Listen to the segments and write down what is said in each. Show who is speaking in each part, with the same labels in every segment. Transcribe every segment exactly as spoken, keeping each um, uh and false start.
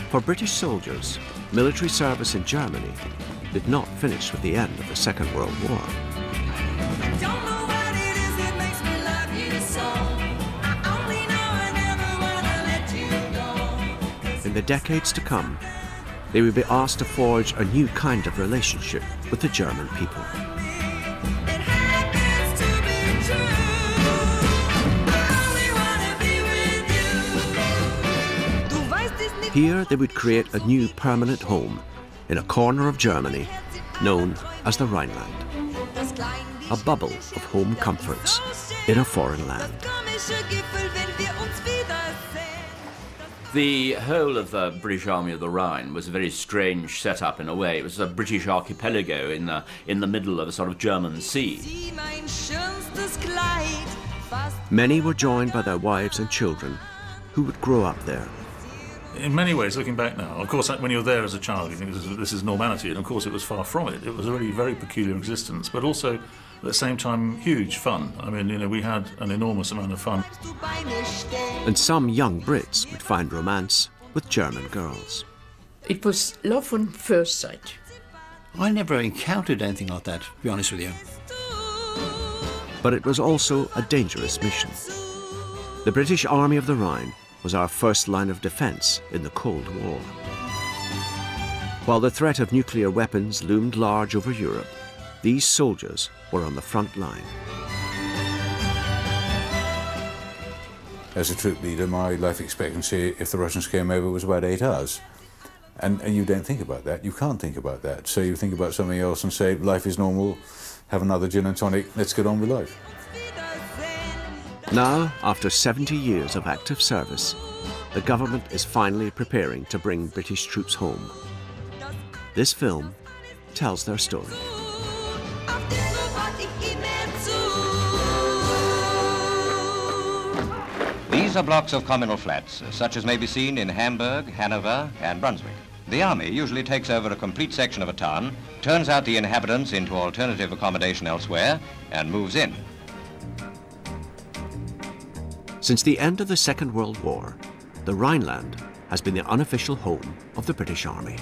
Speaker 1: For British soldiers, military service in Germany did not finish with the end of the Second World War. In the decades to come, they would be asked to forge a new kind of relationship with the German people. Here they would create a new permanent home in a corner of Germany known as the Rhineland. A bubble of home comforts in a foreign land.
Speaker 2: The whole of the British Army of the Rhine was a very strange setup in a way. It was a British archipelago in the, in the middle of a sort of German sea.
Speaker 1: Many were joined by their wives and children who would grow up there.
Speaker 3: In many ways, looking back now, of course, when you're there as a child, you think this is, this is normality, and of course it was far from it. It was a really very peculiar existence, but also, at the same time, huge fun. I mean, you know, we had an enormous amount of fun.
Speaker 1: And some young Brits would find romance with German girls.
Speaker 4: It was love on first sight.
Speaker 5: I never encountered anything like that, to be honest with you.
Speaker 1: But it was also a dangerous mission. The British Army of the Rhine was our first line of defense in the Cold War. While the threat of nuclear weapons loomed large over Europe, these soldiers were on the front line.
Speaker 6: As a troop leader, my life expectancy, if the Russians came over, was about eight hours. And, and you don't think about that. You can't think about that. So you think about something else and say, life is normal, have another gin and tonic, let's get on with life.
Speaker 1: Now, after seventy years of active service, the government is finally preparing to bring British troops home. This film tells their story.
Speaker 7: These are blocks of communal flats, such as may be seen in Hamburg, Hanover, and Brunswick. The army usually takes over a complete section of a town, turns out the inhabitants into alternative accommodation elsewhere, and moves in.
Speaker 1: Since the end of the Second World War, the Rhineland has been the unofficial home of the British Army.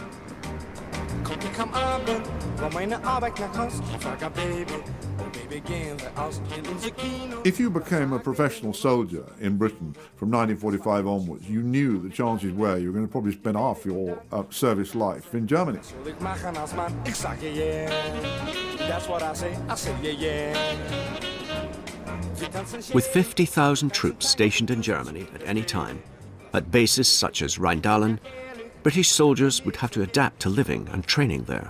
Speaker 8: If you became a professional soldier in Britain from nineteen forty-five onwards, you knew the chances were you were going to probably spend half your uh, service life in Germany.
Speaker 1: With fifty thousand troops stationed in Germany at any time, at bases such as Rhine, British soldiers would have to adapt to living and training there.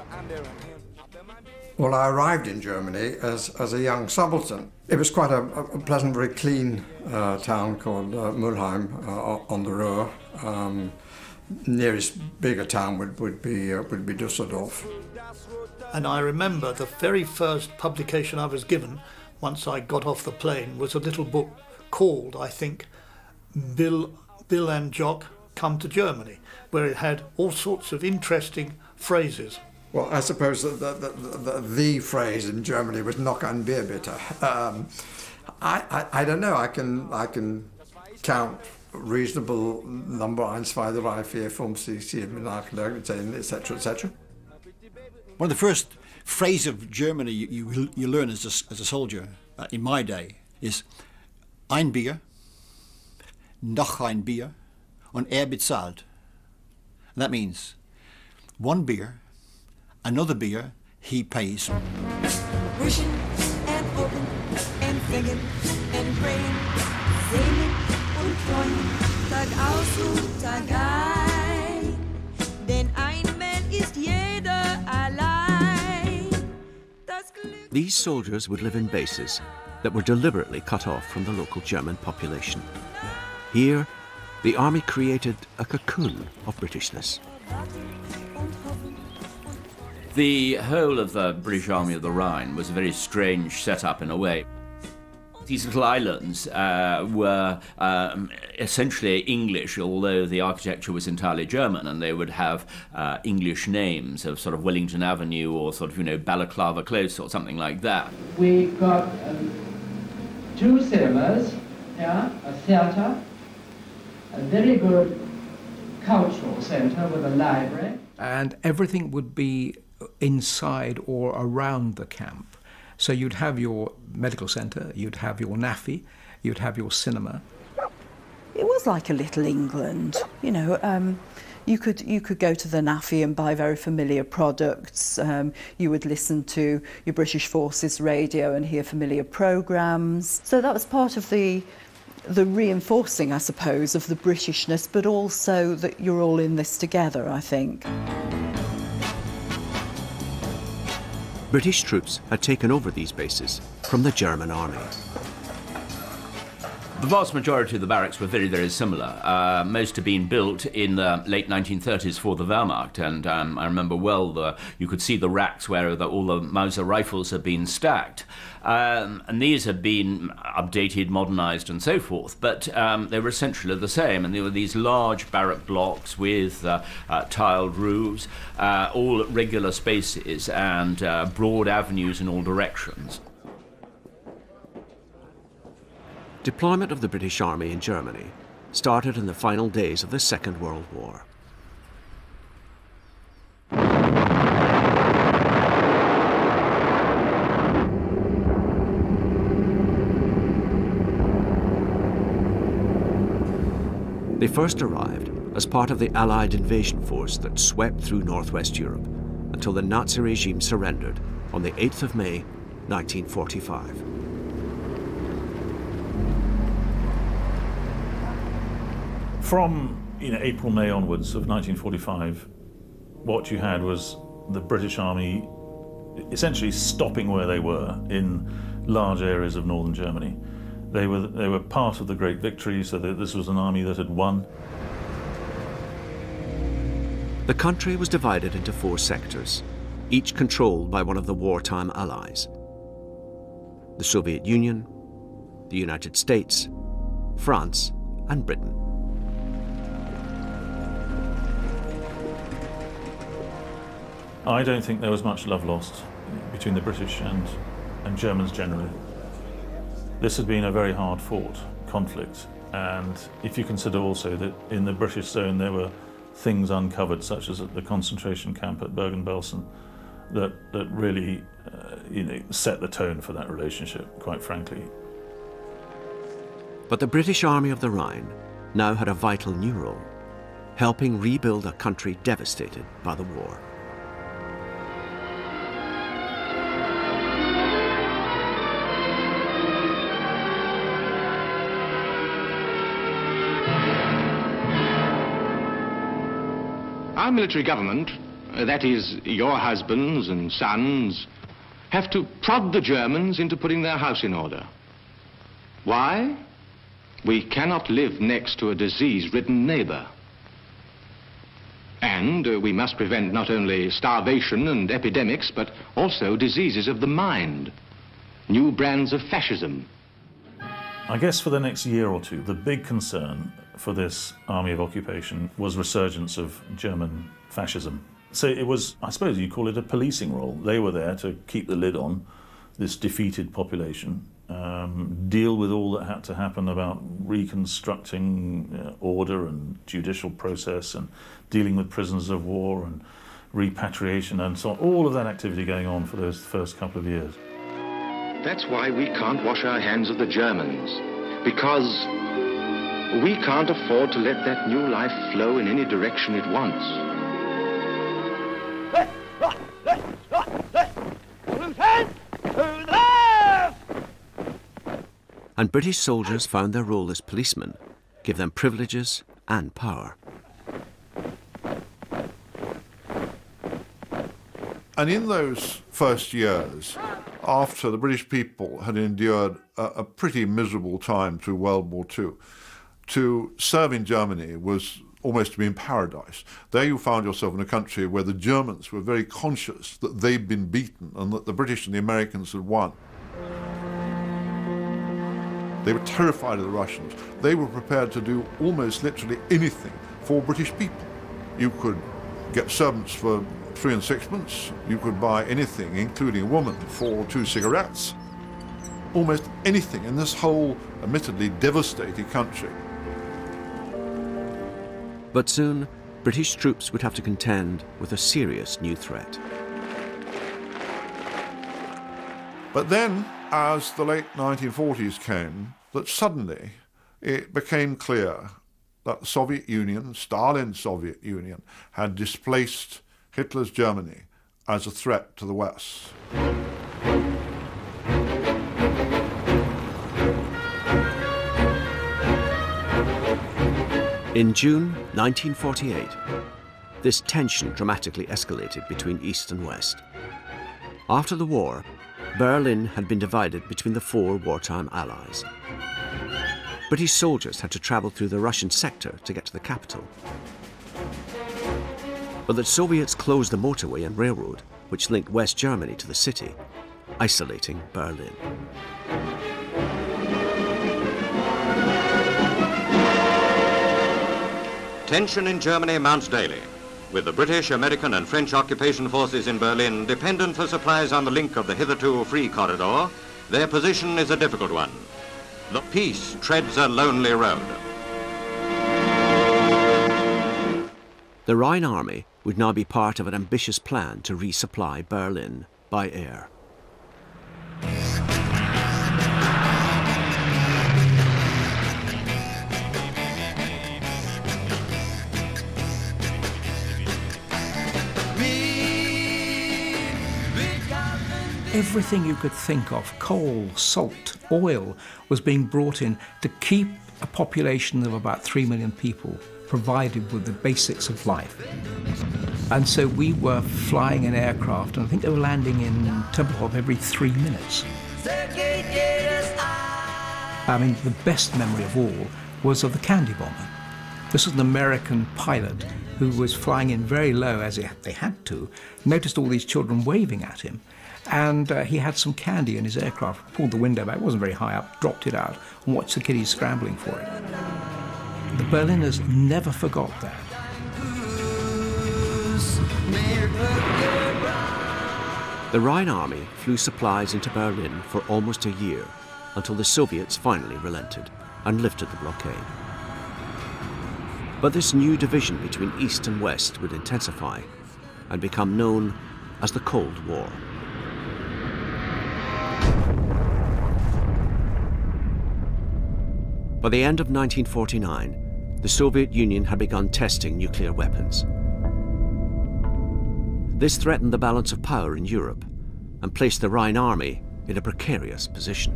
Speaker 9: Well, I arrived in Germany as, as a young subaltern. It was quite a, a pleasant, very clean uh, town called uh, Mülheim uh, on the Ruhr. Um, nearest bigger town would, would be uh, would be Düsseldorf.
Speaker 10: And I remember the very first publication I was given once I got off the plane was a little book called, I think, Bill, Bill and Jock Come to Germany, where it had all sorts of interesting phrases.
Speaker 9: Well, I suppose that the, the, the, the phrase in Germany was "Noch ein Bier bitte." Um, I, I, I don't know. I can I can count reasonable number one, two, three, four, five, six, seven, eight, nine, ten, et cetera, et cetera.
Speaker 5: One of the first phrases of Germany you, you, you learn as a, as a soldier uh, in my day is "Ein Bier, noch ein Bier, und er bezahlt." And that means one beer, another beer, he pays.
Speaker 11: Wishing and hoping and thinking and praying, singing und träumen, Tag aus und Tag ein. Denn einmal ist jeder allein. Das Glück.
Speaker 1: These soldiers would live in bases that were deliberately cut off from the local German population. Here, the army created a cocoon of Britishness.
Speaker 2: The whole of the British Army of the Rhine was a very strange setup in a way. These little islands uh, were um, essentially English, although the architecture was entirely German, and they would have uh, English names of sort of Wellington Avenue or sort of, you know, Balaclava Close or something like that.
Speaker 12: We got um, two cinemas, yeah, a theatre, a very good cultural centre with a library.
Speaker 13: And everything would be inside or around the camp. So you'd have your medical centre, you'd have your naffy, you'd have your cinema.
Speaker 14: It was like a little England, you know. Um, you could you could go to the naffy and buy very familiar products. Um, you would listen to your British Forces radio and hear familiar programmes. So that was part of the the reinforcing, I suppose, of the Britishness, but also that you're all in this together, I think.
Speaker 1: British troops had taken over these bases from the German army.
Speaker 2: The vast majority of the barracks were very, very similar. Uh, most had been built in the late nineteen thirties for the Wehrmacht, and um, I remember well the, you could see the racks where the, all the Mauser rifles had been stacked. Um, and these had been updated, modernised and so forth, but um, they were essentially the same, and there were these large barrack blocks with uh, uh, tiled roofs, uh, all regular spaces and uh, broad avenues in all directions.
Speaker 1: Deployment of the British Army in Germany started in the final days of the Second World War. They first arrived as part of the Allied invasion force that swept through northwest Europe until the Nazi regime surrendered on the eighth of May, nineteen forty-five.
Speaker 3: From you know, April, May onwards of nineteen forty-five, what you had was the British Army essentially stopping where they were in large areas of northern Germany. They were, they were part of the Great Victory, so that this was an army that had won.
Speaker 1: The country was divided into four sectors, each controlled by one of the wartime allies: the Soviet Union, the United States, France, and Britain.
Speaker 3: I don't think there was much love lost between the British and, and Germans generally. This had been a very hard-fought conflict, and if you consider also that in the British zone there were things uncovered, such as at the concentration camp at Bergen-Belsen, that, that really uh, you know, set the tone for that relationship, quite frankly.
Speaker 1: But the British Army of the Rhine now had a vital new role, helping rebuild a country devastated by the war.
Speaker 15: Our military government, uh, that is, your husbands and sons, have to prod the Germans into putting their house in order. Why? We cannot live next to a disease-ridden neighbor. And uh, we must prevent not only starvation and epidemics, but also diseases of the mind, new brands of fascism.
Speaker 3: I guess for the next year or two, the big concern for this army of occupation was resurgence of German fascism. So it was, I suppose you'd call it a policing role. They were there to keep the lid on this defeated population, um, deal with all that had to happen about reconstructing uh, order and judicial process and dealing with prisoners of war and repatriation and so on. All of that activity going on for those first couple of years.
Speaker 15: That's why we can't wash our hands of the Germans, because we can't afford to let that new life flow in any direction it wants.
Speaker 1: And British soldiers found their role as policemen give them privileges and power.
Speaker 8: And in those first years, after the British people had endured a, a pretty miserable time through World War Two, to serve in Germany was almost to be in paradise. There you found yourself in a country where the Germans were very conscious that they'd been beaten and that the British and the Americans had won. They were terrified of the Russians. They were prepared to do almost literally anything for British people. You could get servants for three and sixpence. You could buy anything, including a woman, for two cigarettes. Almost anything in this whole, admittedly devastated country.
Speaker 1: But soon, British troops would have to contend with a serious new threat.
Speaker 8: But then, as the late nineteen forties came, that suddenly it became clear that the Soviet Union, Stalin's Soviet Union, had displaced Hitler's Germany as a threat to the West.
Speaker 1: In June nineteen forty-eight, this tension dramatically escalated between East and West. After the war, Berlin had been divided between the four wartime allies. British soldiers had to travel through the Russian sector to get to the capital. But the Soviets closed the motorway and railroad, which linked West Germany to the city, isolating Berlin.
Speaker 7: Tension in Germany mounts daily, with the British, American and French occupation forces in Berlin dependent for supplies on the link of the hitherto free corridor. Their position is a difficult one. The peace treads a lonely road.
Speaker 1: The Rhine army would now be part of an ambitious plan to resupply Berlin by air.
Speaker 13: Everything you could think of, coal, salt, oil, was being brought in to keep a population of about three million people provided with the basics of life. And so we were flying an aircraft, and I think they were landing in Tempelhof every three minutes. I mean, the best memory of all was of the Candy Bomber. This was an American pilot who was flying in very low, as they had to, noticed all these children waving at him, and uh, he had some candy in his aircraft, pulled the window back, it wasn't very high up, dropped it out, and watched the kiddies scrambling for it. The Berliners never forgot that.
Speaker 1: The Rhine army flew supplies into Berlin for almost a year, until the Soviets finally relented and lifted the blockade. But this new division between East and West would intensify and become known as the Cold War. By the end of nineteen forty-nine, the Soviet Union had begun testing nuclear weapons. This threatened the balance of power in Europe and placed the Rhine army in a precarious position.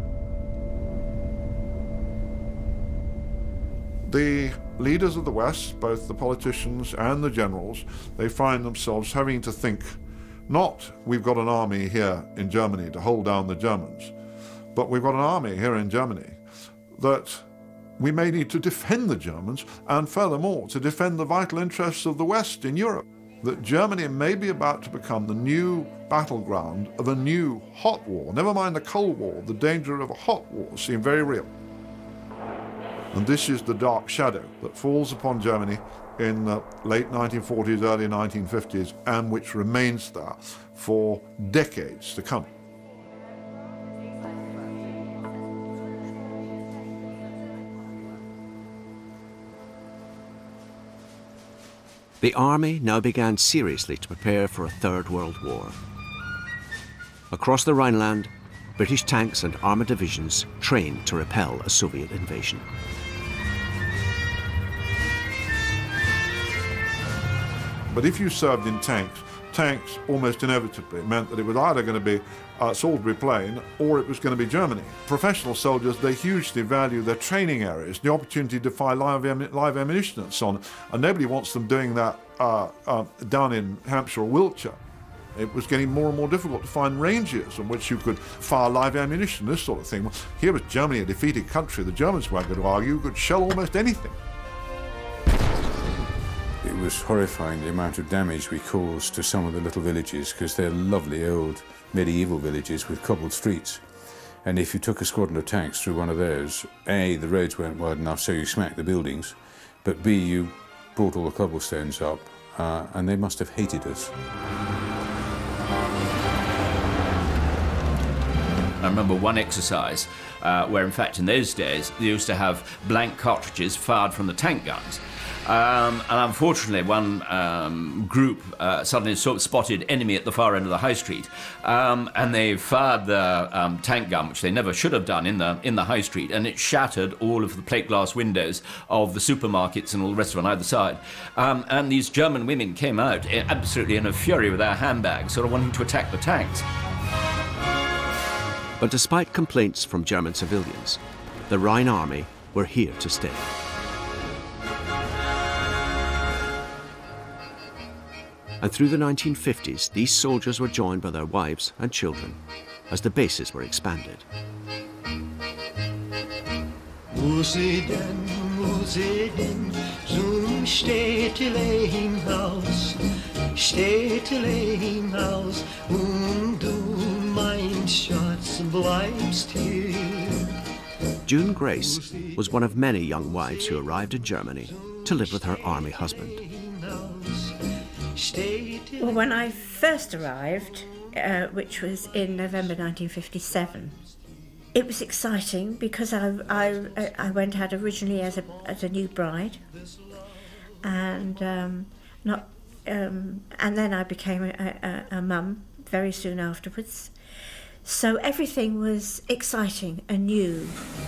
Speaker 8: The leaders of the West, both the politicians and the generals, they find themselves having to think, not we've got an army here in Germany to hold down the Germans, but we've got an army here in Germany that we may need to defend the Germans, and furthermore, to defend the vital interests of the West in Europe. That Germany may be about to become the new battleground of a new hot war. Never mind the Cold War, the danger of a hot war seemed very real. And this is the dark shadow that falls upon Germany in the late nineteen forties, early nineteen fifties, and which remains there for decades to come.
Speaker 1: The army now began seriously to prepare for a Third World War. Across the Rhineland, British tanks and armoured divisions trained to repel a Soviet invasion.
Speaker 8: But if you served in tanks, tanks almost inevitably meant that it was either going to be uh, Salisbury Plain or it was going to be Germany. Professional soldiers, they hugely value their training areas, the opportunity to fire live, am live ammunition and so on, and nobody wants them doing that uh, uh, down in Hampshire or Wiltshire. It was getting more and more difficult to find ranges on which you could fire live ammunition, this sort of thing. Well, here was Germany, a defeated country. The Germans weren't going to argue, you could shell almost anything.
Speaker 6: It was horrifying the amount of damage we caused to some of the little villages, because they're lovely old medieval villages with cobbled streets. And if you took a squadron of tanks through one of those, A, the roads weren't wide enough, so you smacked the buildings, but B, you brought all the cobblestones up, uh, and they must have hated us.
Speaker 2: I remember one exercise uh, where, in fact, in those days, they used to have blank cartridges fired from the tank guns. Um, and unfortunately, one um, group uh, suddenly so spotted enemy at the far end of the high street, um, and they fired their um, tank gun, which they never should have done in the in the high street, and it shattered all of the plate glass windows of the supermarkets and all the rest of it on either side. Um, and these German women came out absolutely in a fury with their handbags, sort of wanting to attack the tanks.
Speaker 1: But despite complaints from German civilians, the Rhine army were here to stay. And through the nineteen fifties, these soldiers were joined by their wives and children as the bases were expanded.
Speaker 16: Muss sie denn, muss sie denn zum Städtele hinaus, Städtele hinaus, und du, mein Schatz, bleibst hier.
Speaker 1: June Grace was one of many young wives who arrived in Germany to live with her army husband.
Speaker 17: Well, when I first arrived, uh, which was in November nineteen fifty-seven, it was exciting because I, I, I went out originally as a, as a new bride, and um, not, um, and then I became a, a, a mum very soon afterwards. So everything was exciting and new.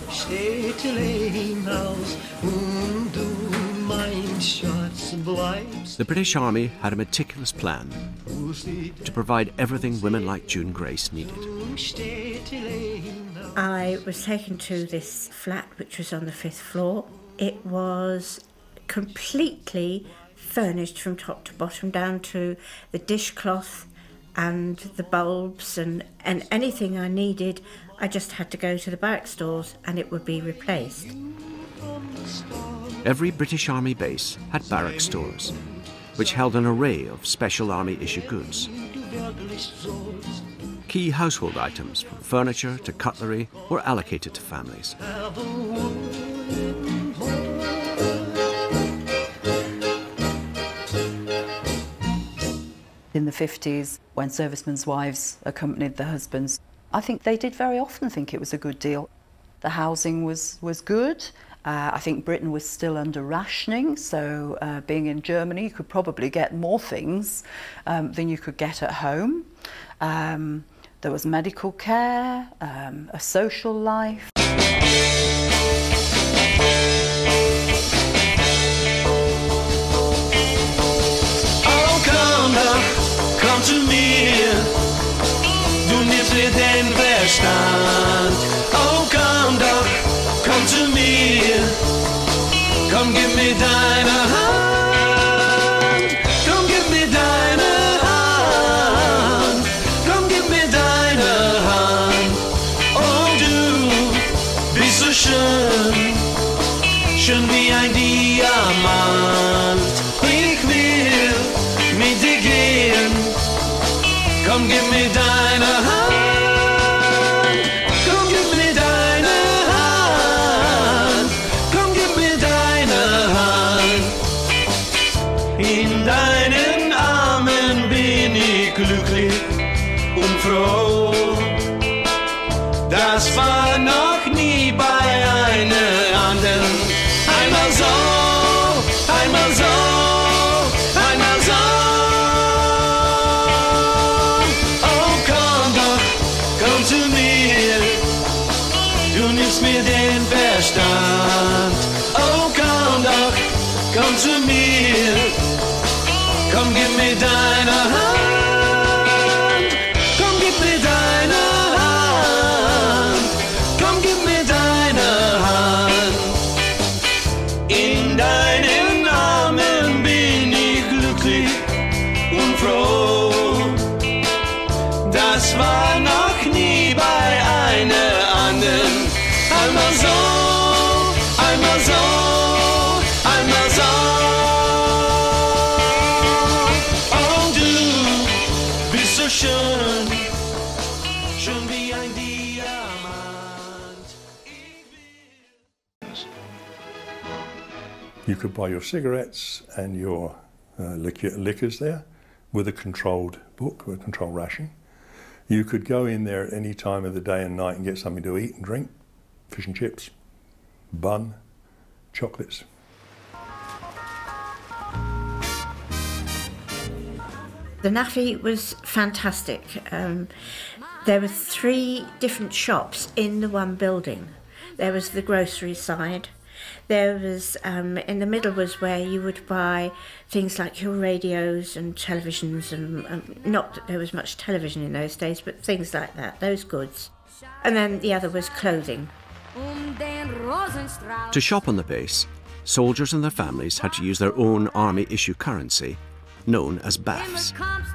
Speaker 1: The British Army had a meticulous plan to provide everything women like June Grace needed.
Speaker 17: I was taken to this flat which was on the fifth floor. It was completely furnished from top to bottom, down to the dishcloth and the bulbs, and, and anything I needed, I just had to go to the barrack stores and it would be replaced.
Speaker 1: Every British Army base had barrack stores, which held an array of special Army issue goods. Key household items, from furniture to cutlery, were allocated to families.
Speaker 14: In the fifties, when servicemen's wives accompanied their husbands, I think they did very often think it was a good deal. The housing was, was good. Uh, I think Britain was still under rationing, so uh, being in Germany, you could probably get more things um, than you could get at home. Um, there was medical care, um, a social life.
Speaker 16: Komm zu mir, du nimmst mir den Verstand. Oh, komm doch, komm zu mir, komm, gib mir deine Hand. Komm, gib mir deine Hand. Komm, gib mir deine Hand. Oh, du bist so schön, schön wie ein Diamant. Ich will mit dir gehen. Komm, gib mir deine Hand. Komm, gib mir deine Hand. Komm, gib mir deine Hand. In deinen Armen bin ich glücklich und froh. Das war noch nie bei einer anderen. Einmal so, einmal so, einmal so. Mir den Verstand. Oh, komm doch, komm zu mir. Komm, gib mir deine Hand. Komm, gib mir deine Hand. Komm, gib mir deine Hand. In deinen Armen bin ich glücklich und froh. Das war noch nie bei einer anderen. Einmal so, einmal so, einmal so. Oh, du bist so schön, schön wie ein Diamant.
Speaker 18: You could buy your cigarettes and your uh, liquor, liquors there with a controlled book, with a controlled ration. You could go in there at any time of the day and night and get something to eat and drink. Fish and chips, bun, chocolates.
Speaker 17: The naffy was fantastic. Um, there were three different shops in the one building. There was the grocery side. There was, um, in the middle was where you would buy things like your radios and televisions, and um, not that there was much television in those days, but things like that, those goods. And then the other was clothing.
Speaker 1: To shop on the base, soldiers and their families had to use their own army issue currency, known as B A Fs.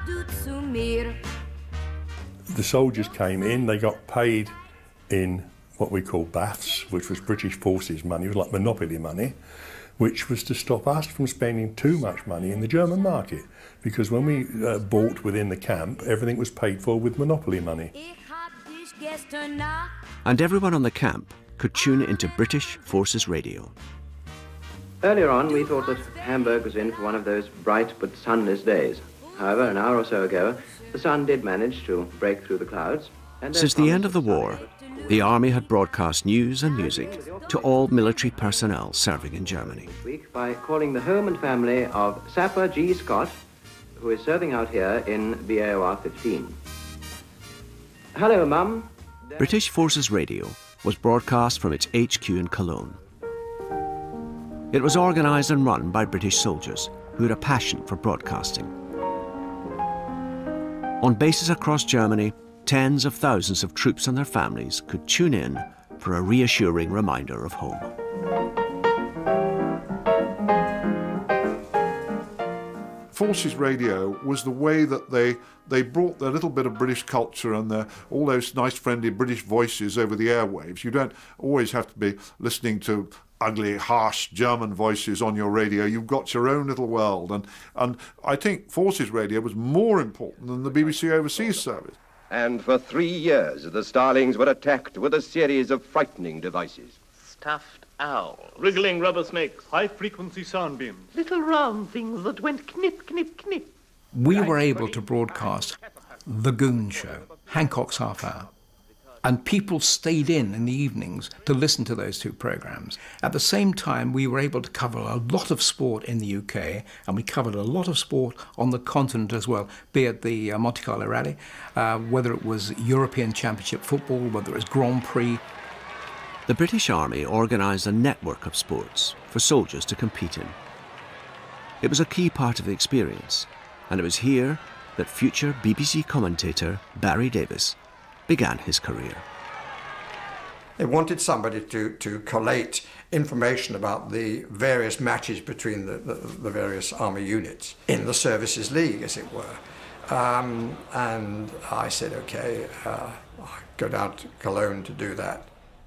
Speaker 18: The soldiers came in, they got paid in what we call B A Fs, which was British Forces money, it was like monopoly money, which was to stop us from spending too much money in the German market. Because when we uh, bought within the camp, everything was paid for with monopoly money.
Speaker 1: And everyone on the camp could tune into British Forces Radio.
Speaker 19: Earlier on, we thought that Hamburg was in for one of those bright but sunless days. However, an hour or so ago, the sun did manage to break through the clouds. And
Speaker 1: Since the end of the war, the army had broadcast news and music to all military personnel serving in Germany.
Speaker 19: Week by calling the home and family of Sapper G. Scott, who is serving out here in B A O R fifteen. Hello, Mum.
Speaker 1: British Forces Radio was broadcast from its H Q in Cologne. It was organised and run by British soldiers who had a passion for broadcasting. On bases across Germany, tens of thousands of troops and their families could tune in for a reassuring reminder of home.
Speaker 8: Forces Radio was the way that they they brought their little bit of British culture and their, all those nice friendly British voices over the airwaves. You don't always have to be listening to ugly, harsh German voices on your radio. You've got your own little world. And, and I think Forces Radio was more important than the B B C Overseas Service.
Speaker 20: And for three years, the Starlings were attacked with a series of frightening devices.
Speaker 21: Stuffed owl.
Speaker 22: Wriggling rubber snakes. High-frequency sound beams.
Speaker 21: Little round things that went knip, knip, knip.
Speaker 13: We were able to broadcast The Goon Show, Hancock's Half Hour, and people stayed in in the evenings to listen to those two programmes. At the same time, we were able to cover a lot of sport in the U K, and we covered a lot of sport on the continent as well, be it the uh, Monte Carlo Rally, uh, whether it was European Championship football, whether it was Grand Prix.
Speaker 1: The British Army organised a network of sports for soldiers to compete in. It was a key part of the experience, and it was here that future B B C commentator Barry Davies began his career.
Speaker 9: They wanted somebody to, to collate information about the various matches between the, the, the various army units in the Services League, as it were. Um, and I said, okay, uh, I'll go down to Cologne to do that.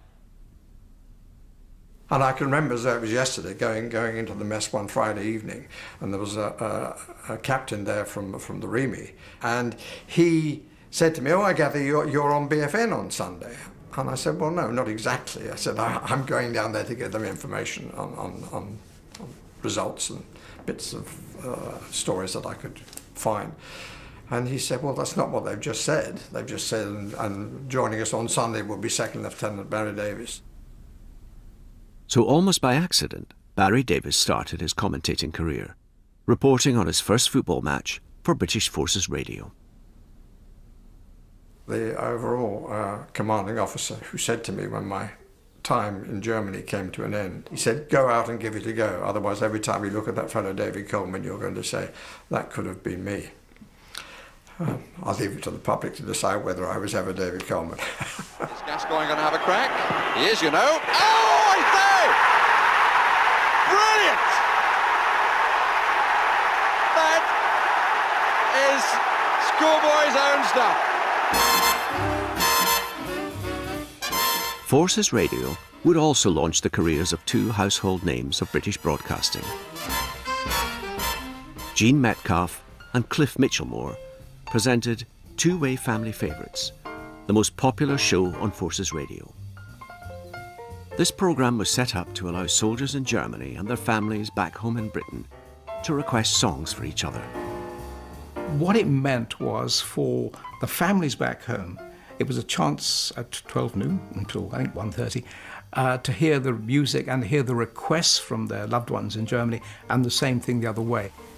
Speaker 9: And I can remember as though it was yesterday, going going into the mess one Friday evening, and there was a, a, a captain there from, from the Rhine, and he said to me, oh, I gather you're, you're on B F N on Sunday. And I said, well, no, not exactly. I said, I, I'm going down there to get them information on, on, on, on results and bits of uh, stories that I could find. And he said, well, that's not what they've just said. They've just said, and, and joining us on Sunday will be Second Lieutenant Barry Davies.
Speaker 1: So almost by accident, Barry Davies started his commentating career, reporting on his first football match for British Forces Radio.
Speaker 9: The overall uh, commanding officer who said to me when my time in Germany came to an end, he said, go out and give it a go. Otherwise, every time you look at that fellow David Coleman, you're going to say, that could have been me. Uh, I'll leave it to the public to decide whether I was ever David Coleman.
Speaker 23: Is Gascoigne going to have a crack? He is, you know. Oh, I say! Brilliant! That is schoolboy's own stuff.
Speaker 1: Forces Radio would also launch the careers of two household names of British broadcasting. Jean Metcalfe and Cliff Mitchellmore presented Two-Way Family Favourites, the most popular show on Forces Radio. This programme was set up to allow soldiers in Germany and their families back home in Britain to request songs for each other.
Speaker 13: What it meant was for the families back home, it was a chance at twelve noon until I think one thirty uh, to hear the music and hear the requests from their loved ones in Germany, and the same thing the other way.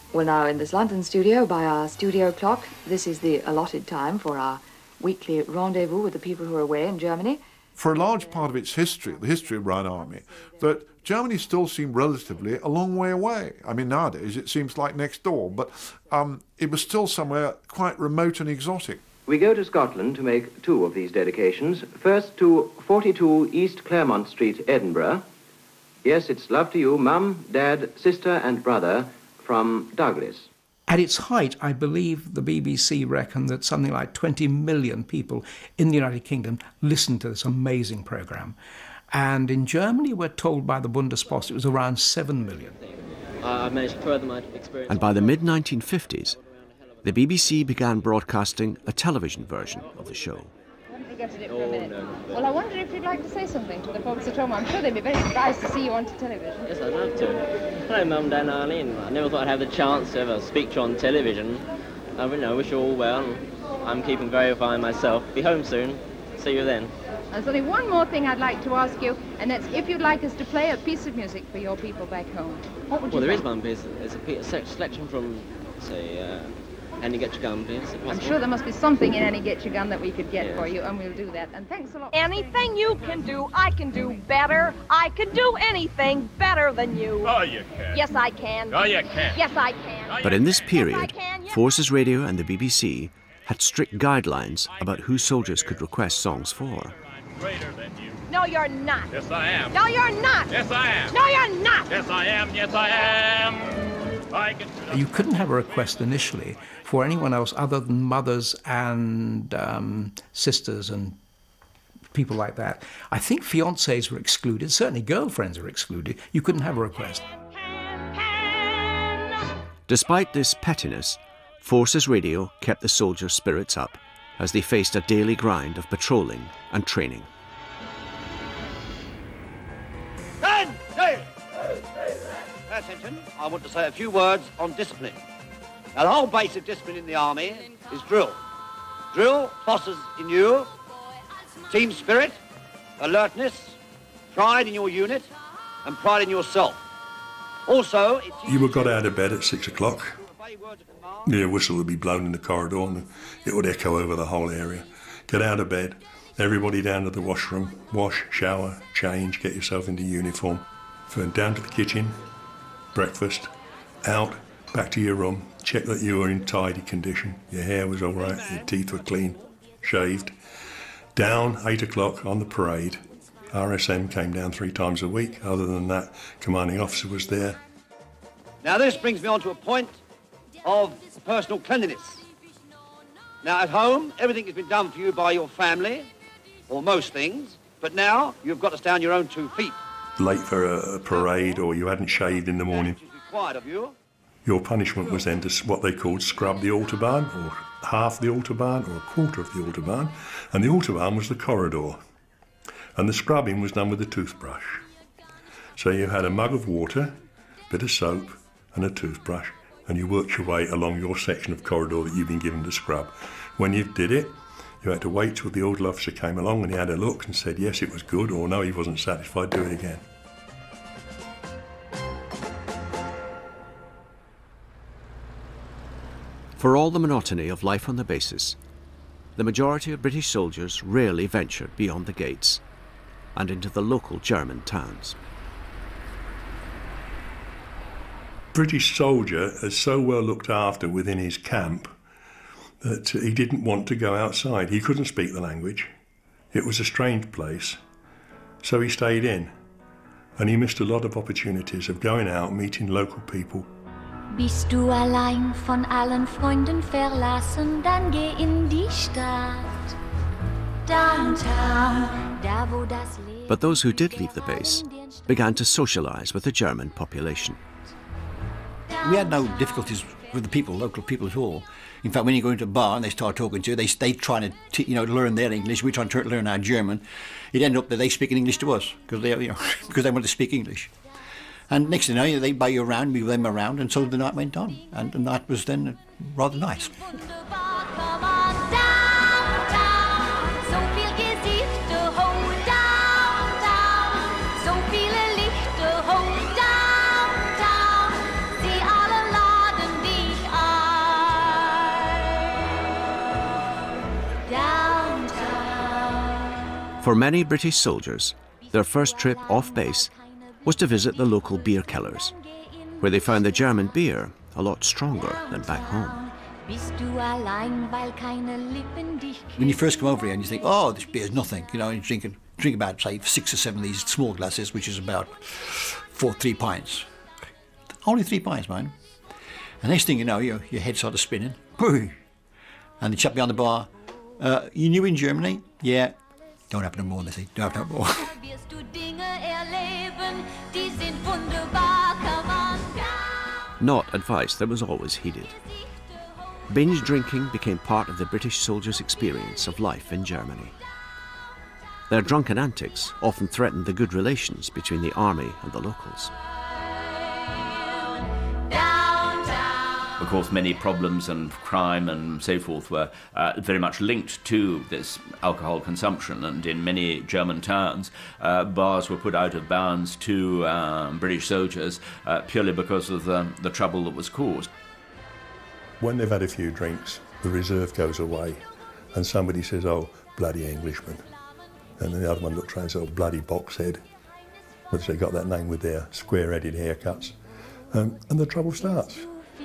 Speaker 4: We're now in this London studio by our studio clock. This is the allotted time for our weekly rendezvous with the people who are away in Germany.
Speaker 8: For a large part of its history, the history of Rhine Army, that Germany still seemed relatively a long way away. I mean, nowadays it seems like next door, but um, it was still somewhere quite remote and exotic.
Speaker 19: We go to Scotland to make two of these dedications. First to forty-two East Claremont Street, Edinburgh. Yes, it's love to you, Mum, Dad, sister and brother from Douglas.
Speaker 13: At its height, I believe the B B C reckoned that something like twenty million people in the United Kingdom listened to this amazing programme. And in Germany, we're told by the Bundespost, it was around seven million.
Speaker 5: Uh, I've managed to further my experience.
Speaker 1: And by the mid nineteen fifties, the B B C began broadcasting a television version of the show.
Speaker 10: Forgetted it for a minute. Well, I wonder if you'd like to say something to the folks at home. I'm sure they'd be very surprised to see you on television.
Speaker 5: Yes, I'd love to. Hello, Mum, Dan, Arlene. I never thought I'd have the chance to ever speak to you on television. I you know, wish you all well. I'm keeping very fine myself. Be home soon. See you then.
Speaker 10: There's only one more thing I'd like to ask you, and that's if you'd like us to play a piece of music for your people back home. What would you
Speaker 5: Well, there
Speaker 10: think?
Speaker 5: is one piece. It's a piece, a selection from, say, uh, Annie Get Your Gun, please.
Speaker 10: I'm sure there must be something in Annie Get Your Gun that we could get yes. for you, and we'll do that. And thanks a lot.
Speaker 24: Anything you can do, I can do better. I can do anything better than you.
Speaker 25: Oh, you can.
Speaker 24: Yes, I can.
Speaker 25: Oh, you can.
Speaker 24: Yes, I can.
Speaker 1: But in this period, Forces Radio and the B B C had strict guidelines about who soldiers could request songs for.
Speaker 25: Greater than you.
Speaker 24: No, you're not.
Speaker 25: Yes, I am.
Speaker 24: No, you're not.
Speaker 25: Yes, I am.
Speaker 24: No, you're not.
Speaker 25: Yes, I am. Yes, I am. I can...
Speaker 13: You couldn't have a request initially for anyone else other than mothers and um, sisters and people like that. I think fiancés were excluded, certainly girlfriends were excluded. You couldn't have a request.
Speaker 1: Despite this pettiness, Forces Radio kept the soldiers' spirits up as they faced a daily grind of patrolling and training.
Speaker 26: Stand still! Pay attention. I want to say a few words on discipline. Now, the whole base of discipline in the army is drill. Drill fosters in you team spirit, alertness, pride in your unit, and pride in yourself. Also, it's...
Speaker 18: You were got out of bed at six o'clock. The whistle would be blown in the corridor and it would echo over the whole area. Get out of bed, everybody down to the washroom, wash, shower, change, get yourself into uniform. Then down to the kitchen, breakfast, out, back to your room, check that you were in tidy condition, your hair was all right, your teeth were clean, shaved. Down, eight o'clock on the parade. R S M came down three times a week. Other than that, commanding officer was there.
Speaker 26: Now, this brings me on to a point of personal cleanliness. Now, at home, everything has been done for you by your family, or most things, but now you've got to stand on your own two feet.
Speaker 18: Late for a, a parade or you hadn't shaved in the morning.
Speaker 26: Required of you.
Speaker 18: Your punishment was then to what they called scrub the Autobahn, or half the Autobahn, or a quarter of the Autobahn. And the Autobahn was the corridor. And the scrubbing was done with a toothbrush. So you had a mug of water, a bit of soap, and a toothbrush, and you worked your way along your section of corridor that you've been given to scrub. When you did it, you had to wait till the orderly officer came along and he had a look and said yes, it was good, or no, he wasn't satisfied, do it again.
Speaker 1: For all the monotony of life on the bases, the majority of British soldiers rarely ventured beyond the gates and into the local German towns.
Speaker 18: British soldier is so well looked after within his camp that he didn't want to go outside. He couldn't speak the language. It was a strange place, so he stayed in. And he missed a lot of opportunities of going out, meeting local people.
Speaker 27: Bist du allein von allen Freunden verlassen, dann geh in die Stadt. Downtown, da wo das Leben...
Speaker 1: But those who did leave the base began to socialise with the German population.
Speaker 28: We had no difficulties with the people, local people at all. In fact, when you go into a bar and they start talking to you, they they trying to you know learn their English. We trying to learn our German. It ended up that they speak in English to us because they you know because they want to speak English. And next thing you know, they buy you around, move them around, and so the night went on, and the night was then rather nice.
Speaker 1: For many British soldiers, their first trip off base was to visit the local beer kellers, where they found the German beer a lot stronger than back home.
Speaker 28: When you first come over here and you think, oh, this beer's nothing, you know, and you drink, drink about, say, six or seven of these small glasses, which is about four, three pints. Only three pints, man. And next thing you know, your, your head started spinning. And the chap behind the bar, uh, you new in Germany? Yeah. Don't have no more, they say. Don't have no more.
Speaker 1: Not advice that was always heeded. Binge drinking became part of the British soldiers' experience of life in Germany. Their drunken antics often threatened the good relations between the army and the locals.
Speaker 2: Of course, many problems and crime and so forth were uh, very much linked to this alcohol consumption, and in many German towns, uh, bars were put out of bounds to um, British soldiers uh, purely because of the, the trouble that was caused.
Speaker 18: When they've had a few drinks, the reserve goes away, and somebody says, oh, bloody Englishman. And then the other one looks around and says, oh, bloody boxhead, which they got that name with their square-headed haircuts. Um, and the trouble starts.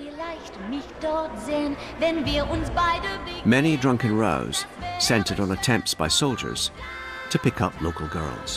Speaker 1: Many drunken rows centred on attempts by soldiers to pick up local girls.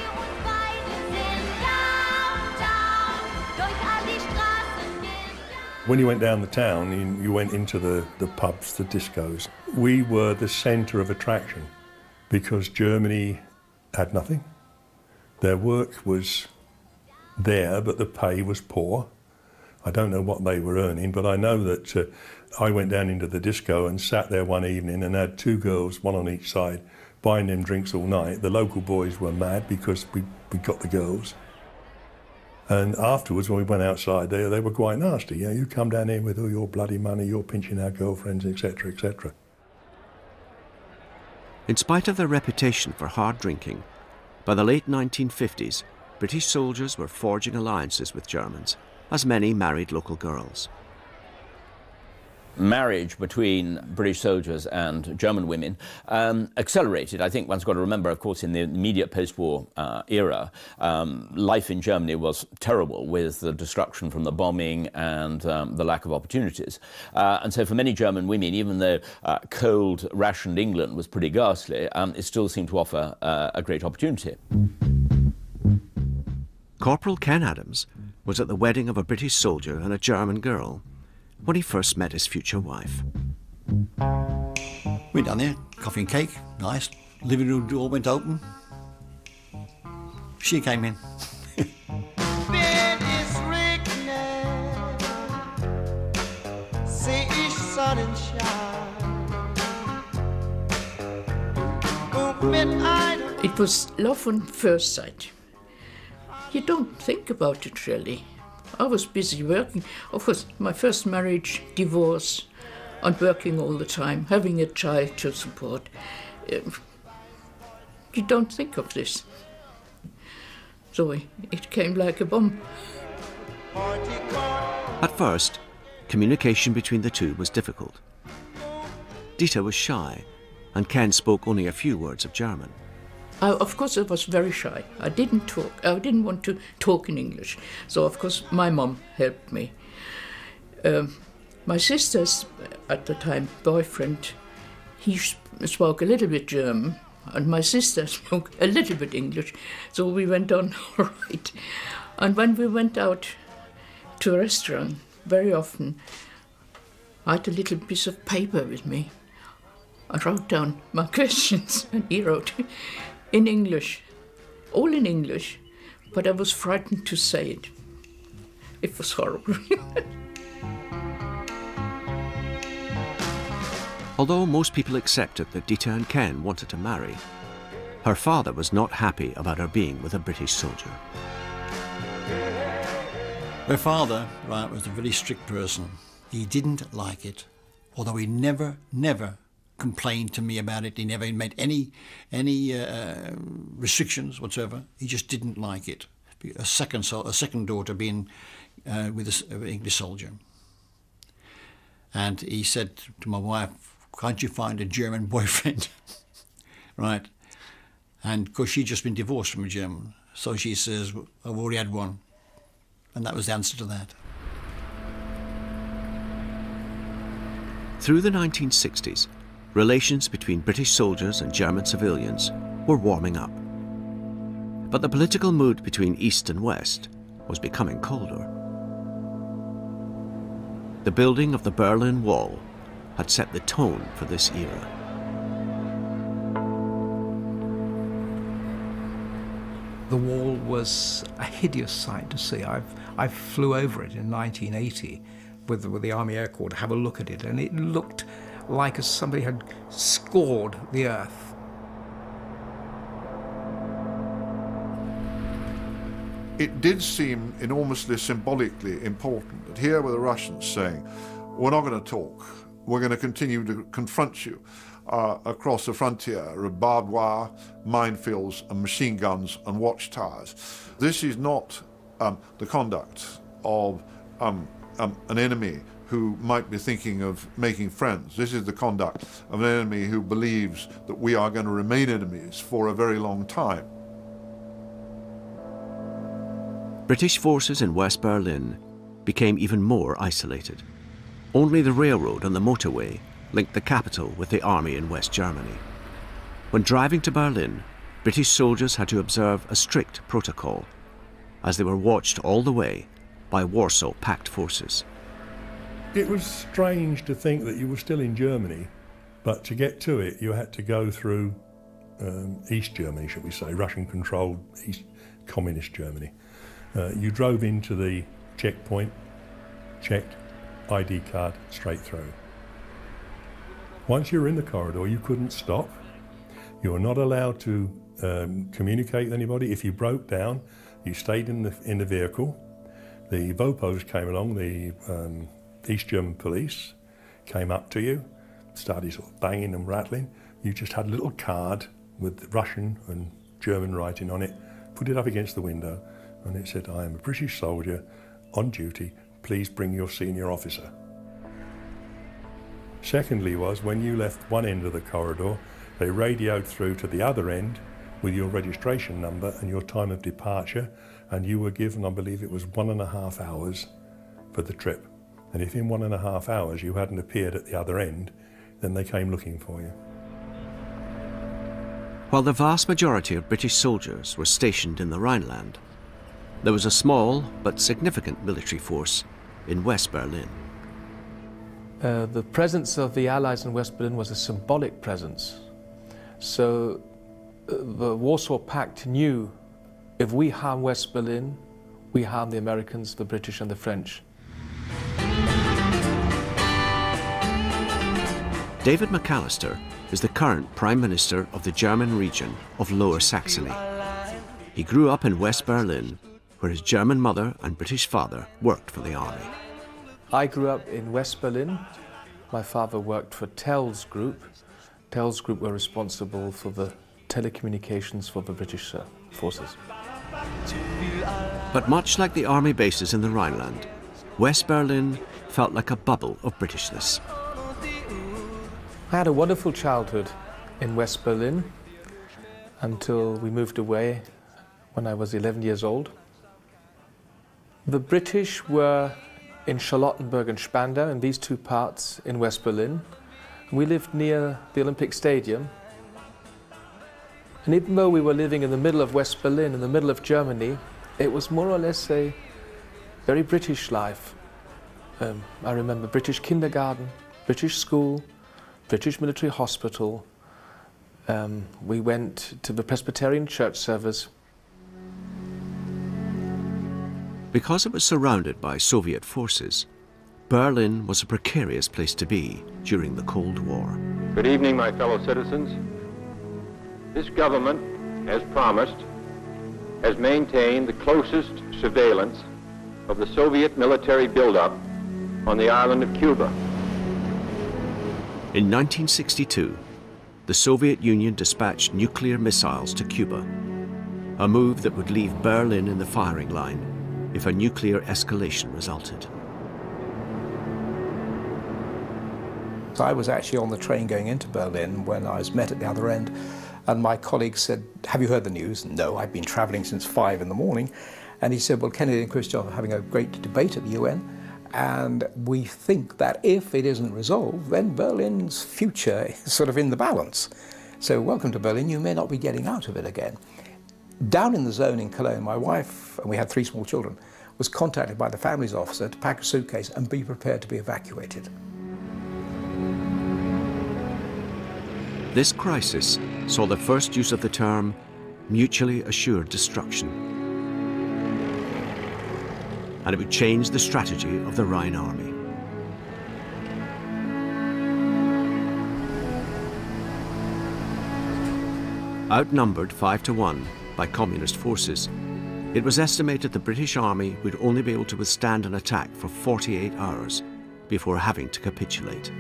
Speaker 18: When you went down the town, you, you went into the, the pubs, the discos. We were the centre of attraction because Germany had nothing. Their work was there, but the pay was poor. I don't know what they were earning, but I know that uh, I went down into the disco and sat there one evening and had two girls, one on each side, buying them drinks all night. The local boys were mad because we, we got the girls. And afterwards, when we went outside, they, they were quite nasty. You know, you come down here with all your bloody money, you're pinching our girlfriends, et cetera, et cetera.
Speaker 1: In spite of their reputation for hard drinking, by the late nineteen fifties, British soldiers were forging alliances with Germans, as many married local girls.
Speaker 2: Marriage between British soldiers and German women um, accelerated. I think one's got to remember, of course, in the immediate post-war uh, era, um, life in Germany was terrible with the destruction from the bombing and um, the lack of opportunities. Uh, and so for many German women, even though uh, cold, rationed England was pretty ghastly, um, it still seemed to offer uh, a great opportunity.
Speaker 1: Corporal Ken Adams was at the wedding of a British soldier and a German girl when he first met his future wife.
Speaker 28: Went down there, coffee and cake, nice. Living room door went open. She came in.
Speaker 3: It was love on first sight. You don't think about it really. I was busy working. Of course, my first marriage, divorce, and working all the time, having a child to support. You don't think of this. So it came like a bomb.
Speaker 1: At first, communication between the two was difficult. Dieter was shy, and Ken spoke only a few words of German.
Speaker 3: I, of course, I was very shy. I didn't talk. I didn't want to talk in English. So, of course, my mom helped me. Um, my sister's, at the time, boyfriend, he spoke a little bit German, and my sister spoke a little bit English. So we went on all right. And when we went out to a restaurant, very often, I had a little piece of paper with me. I wrote down my questions, and he wrote in English, all in English, but I was frightened to say it. It was horrible.
Speaker 1: Although most people accepted that Dieter and Ken wanted to marry, her father was not happy about her being with a British soldier.
Speaker 28: Her father, right, was a very strict person. He didn't like it, although he never, never complained to me about it. He never made any any uh, restrictions whatsoever. He just didn't like it. A second so a second daughter being uh, with an English soldier. And he said to my wife, "Can't you find a German boyfriend?" Right. And of course, she'd just been divorced from a German. So she says, I've already had one. And that was the answer to that.
Speaker 1: Through the nineteen sixties, relations between British soldiers and German civilians were warming up. But the political mood between East and West was becoming colder. The building of the Berlin Wall had set the tone for this era.
Speaker 13: The wall was a hideous sight to see. I've, I flew over it in nineteen eighty with, with the Army Air Corps to have a look at it, and it looked like as somebody had scored the earth.
Speaker 8: It did seem enormously symbolically important that here were the Russians saying, we're not going to talk, we're going to continue to confront you uh, across the frontier of barbed wire, minefields and machine guns and watchtowers. This is not um, the conduct of um, um, an enemy who might be thinking of making friends. This is the conduct of an enemy who believes that we are going to remain enemies for a very long time.
Speaker 1: British forces in West Berlin became even more isolated. Only the railroad and the motorway linked the capital with the army in West Germany. When driving to Berlin, British soldiers had to observe a strict protocol, as they were watched all the way by Warsaw Pact forces.
Speaker 18: It was strange to think that you were still in Germany, but to get to it, you had to go through um, East Germany, shall we say, Russian-controlled East Communist Germany. Uh, you drove into the checkpoint, checked, I D card, straight through. Once you were in the corridor, you couldn't stop. You were not allowed to um, communicate with anybody. If you broke down, you stayed in the, in the vehicle. The V O P Os came along, the um, East German police came up to you, started sort of banging and rattling. You just had a little card with Russian and German writing on it, put it up against the window, and it said, I am a British soldier on duty, please bring your senior officer. Secondly was, when you left one end of the corridor, they radioed through to the other end with your registration number and your time of departure, and you were given, I believe it was one and a half hours for the trip. And if in one and a half hours you hadn't appeared at the other end, then they came looking for you.
Speaker 1: While the vast majority of British soldiers were stationed in the Rhineland, there was a small but significant military force in West Berlin.
Speaker 6: Uh, the presence of the Allies in West Berlin was a symbolic presence. So uh, the Warsaw Pact knew if we harm West Berlin, we harm the Americans, the British and the French.
Speaker 1: David McAllister is the current Prime Minister of the German region of Lower Saxony. He grew up in West Berlin, where his German mother and British father worked for the army.
Speaker 6: I grew up in West Berlin. My father worked for Tel's Group. Tel's Group were responsible for the telecommunications for the British uh, forces.
Speaker 1: But much like the army bases in the Rhineland, West Berlin felt like a bubble of Britishness.
Speaker 6: I had a wonderful childhood in West Berlin until we moved away when I was eleven years old. The British were in Charlottenburg and Spandau, in these two parts in West Berlin. We lived near the Olympic Stadium. And even though we were living in the middle of West Berlin, in the middle of Germany, it was more or less a very British life. Um, I remember British kindergarten, British school, British military hospital. Um, we went to the Presbyterian church service.
Speaker 1: Because it was surrounded by Soviet forces, Berlin was a precarious place to be during the Cold War.
Speaker 7: Good evening, my fellow citizens. This government, as promised, has maintained the closest surveillance of the Soviet military buildup on the island of Cuba.
Speaker 1: In nineteen sixty-two, the Soviet Union dispatched nuclear missiles to Cuba, a move that would leave Berlin in the firing line if a nuclear escalation resulted.
Speaker 13: So I was actually on the train going into Berlin when I was met at the other end And my colleague said, have you heard the news? No, I've been travelling since five in the morning. And he said, well, Kennedy and Khrushchev are having a great debate at the U N, and we think that if it isn't resolved, then Berlin's future is sort of in the balance. So welcome to Berlin, you may not be getting out of it again. Down in the zone in Cologne, my wife, and we had three small children, was contacted by the family's officer to pack a suitcase and be prepared to be evacuated.
Speaker 1: This crisis saw the first use of the term mutually assured destruction. And it would change the strategy of the Rhine army. Outnumbered five to one by communist forces, it was estimated the British army would only be able to withstand an attack for forty-eight hours before having to capitulate.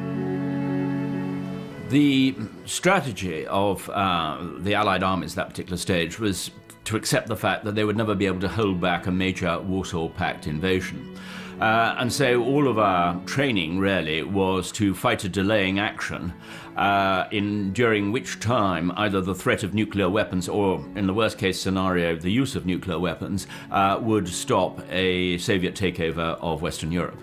Speaker 2: The strategy of uh, the Allied armies at that particular stage was to accept the fact that they would never be able to hold back a major Warsaw Pact invasion. Uh, and so all of our training really was to fight a delaying action uh, in during which time either the threat of nuclear weapons or, in the worst case scenario, the use of nuclear weapons uh, would stop a Soviet takeover of Western Europe.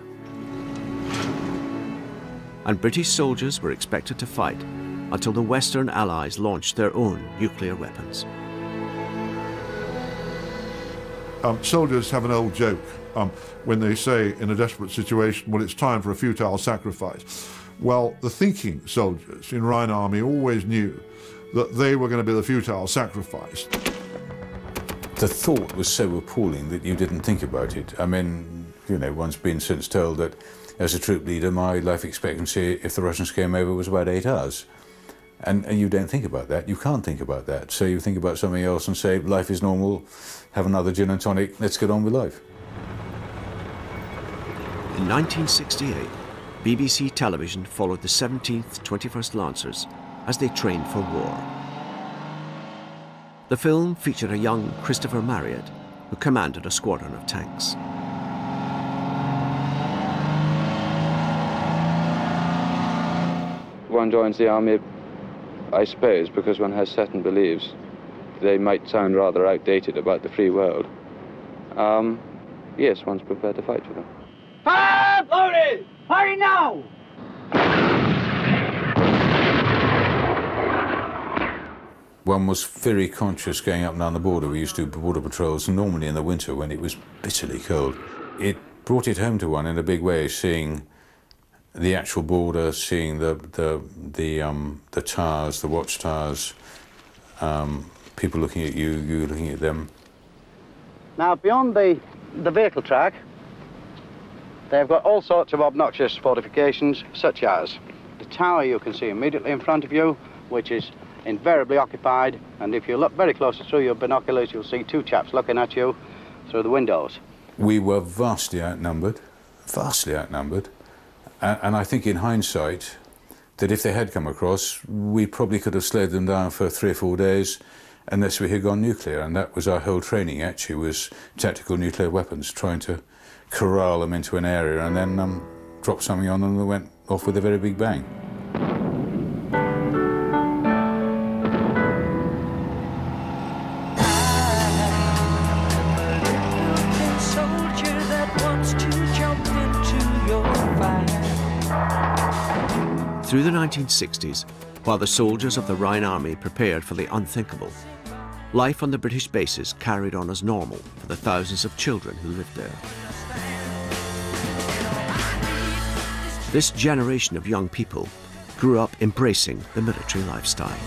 Speaker 1: And British soldiers were expected to fight until the Western Allies launched their own nuclear weapons.
Speaker 8: Um, soldiers have an old joke um, when they say in a desperate situation, well, it's time for a futile sacrifice. Well, the thinking soldiers in Rhine Army always knew that they were going to be the futile sacrifice.
Speaker 11: The thought was so appalling that you didn't think about it. I mean, you know, one's been since told that as a troop leader, my life expectancy, if the Russians came over, was about eight hours. And, and you don't think about that. You can't think about that. So you think about something else and say, life is normal, have another gin and tonic, let's get on with life.
Speaker 1: In nineteen sixty-eight, B B C television followed the seventeenth twenty-first Lancers as they trained for war. The film featured a young Christopher Marriott, who commanded a squadron of tanks.
Speaker 12: One joins the army, I suppose, because one has certain beliefs. They might sound rather outdated about the free world. Um, yes, one's prepared to fight for them.
Speaker 26: Fire loaded! Hurry now!
Speaker 11: One was very conscious going up and down the border. We used to do border patrols, normally in the winter when it was bitterly cold. It brought it home to one in a big way, seeing the actual border, seeing the the the um, the towers, the watchtowers, um, people looking at you, you looking at them.
Speaker 26: Now, beyond the, the vehicle track, they've got all sorts of obnoxious fortifications, such as the tower you can see immediately in front of you, which is invariably occupied, and if you look very closely through your binoculars, you'll see two chaps looking at you through the windows.
Speaker 11: We were vastly outnumbered, vastly outnumbered. And I think in hindsight that if they had come across, we probably could have slowed them down for three or four days unless we had gone nuclear. And that was our whole training, actually, was tactical nuclear weapons, trying to corral them into an area and then um, drop something on them and they went off with a very big bang.
Speaker 1: Through the nineteen sixties, while the soldiers of the Rhine Army prepared for the unthinkable, life on the British bases carried on as normal for the thousands of children who lived there. This generation of young people grew up embracing the military lifestyle.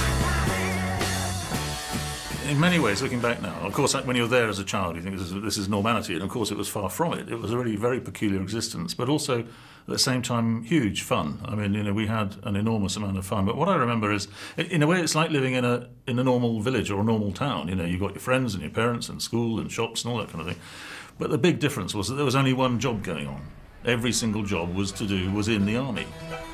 Speaker 14: In many ways, looking back now, of course, when you're there as a child, you think this is, this is normality, and of course it was far from it. It was a really very peculiar existence, but also, at the same time, huge fun. I mean, you know, we had an enormous amount of fun, but what I remember is, in a way, it's like living in a, in a normal village or a normal town. You know, you've got your friends and your parents and school and shops and all that kind of thing. But the big difference was that there was only one job going on. Every single job was to do was in the army.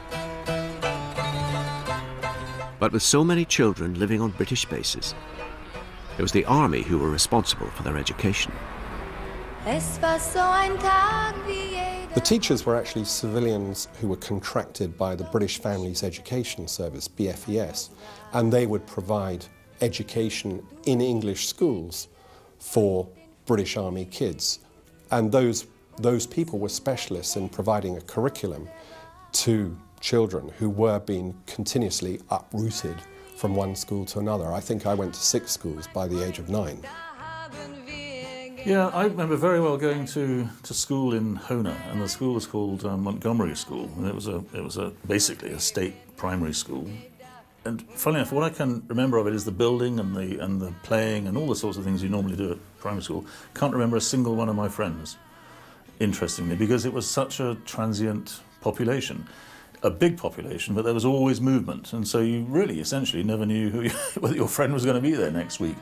Speaker 1: But with so many children living on British bases, it was the army who were responsible for their education.
Speaker 27: Es war so ein Tag wie
Speaker 9: The teachers were actually civilians who were contracted by the British Families Education Service, B F E S, and they would provide education in English schools for British Army kids. And those, those people were specialists in providing a curriculum to children who were being continuously uprooted from one school to another. I think I went to six schools by the age of nine.
Speaker 14: Yeah, I remember very well going to, to school in Hona, and the school was called uh, Montgomery School, and it was a it was a basically a state primary school. And funnily enough, what I can remember of it is the building and the and the playing and all the sorts of things you normally do at primary school. Can't remember a single one of my friends, interestingly, because it was such a transient population. A big population, but there was always movement, and so you really essentially never knew who you, whether your friend was going to be there next week.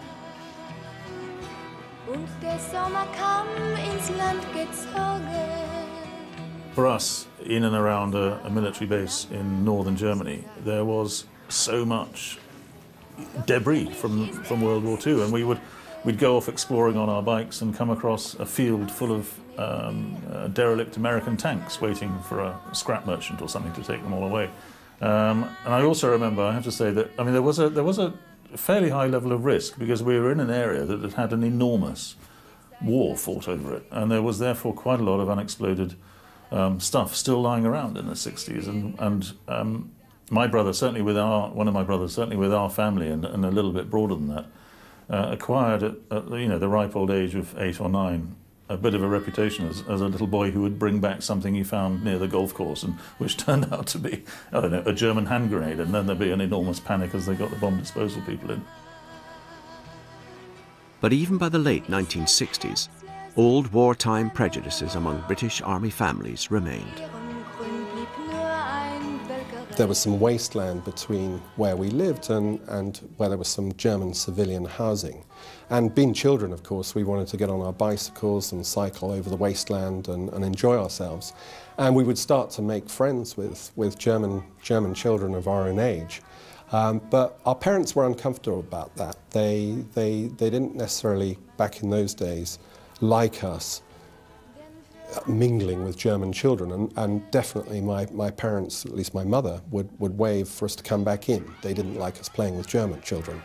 Speaker 14: For us, in and around a, a military base in northern Germany, there was so much debris from from World War Two, and we would we'd go off exploring on our bikes and come across a field full of um, uh, derelict American tanks waiting for a scrap merchant or something to take them all away. Um, and I also remember, I have to say that I mean there was a there was a fairly high level of risk because we were in an area that had had an enormous war fought over it, and there was therefore quite a lot of unexploded um, stuff still lying around in the sixties. And, and um, my brother, certainly with our one of my brothers, certainly with our family, and, and a little bit broader than that, uh, acquired at, at you know the ripe old age of eight or nine a bit of a reputation as, as a little boy who would bring back something he found near the golf course, and which turned out to be, I don't know, a German hand grenade, and then there'd be an enormous panic as they got the bomb disposal people in.
Speaker 1: But even by the late nineteen sixties, old wartime prejudices among British Army families remained.
Speaker 9: There was some wasteland between where we lived and, and where there was some German civilian housing. And being children, of course, we wanted to get on our bicycles and cycle over the wasteland and, and enjoy ourselves. And we would start to make friends with, with German, German children of our own age. Um, but our parents were uncomfortable about that. They, they, they didn't necessarily, back in those days, like us mingling with German children, and, and definitely my, my parents, at least my mother, would, would wave for us to come back in. They didn't like us playing with German children.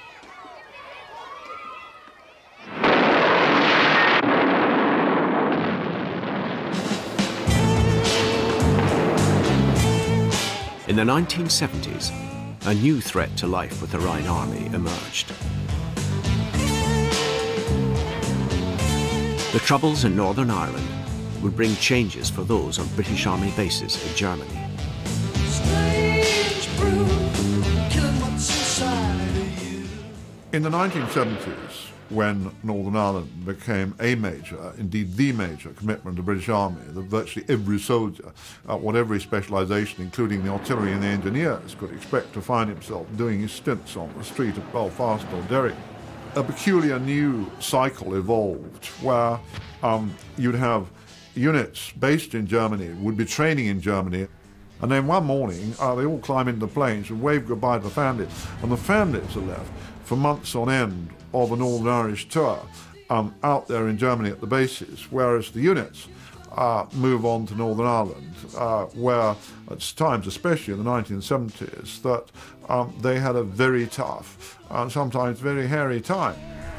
Speaker 1: In the nineteen seventies, a new threat to life with the Rhine Army emerged. The troubles in Northern Ireland would bring changes for those on British Army bases in Germany.
Speaker 8: In the nineteen seventies, when Northern Ireland became a major, indeed the major commitment of the British Army, that virtually every soldier, uh, whatever his specialisation, including the artillery and the engineers, could expect to find himself doing his stints on the street of Belfast or Derry, a peculiar new cycle evolved where um, you'd have units based in Germany, would be training in Germany, and then one morning uh, they all climb into the planes and wave goodbye to the families, and the families are left for months on end of a Northern Irish tour um, out there in Germany at the bases, whereas the units uh, move on to Northern Ireland, uh, where at times, especially in the nineteen seventies, that um, they had a very tough and sometimes very hairy time.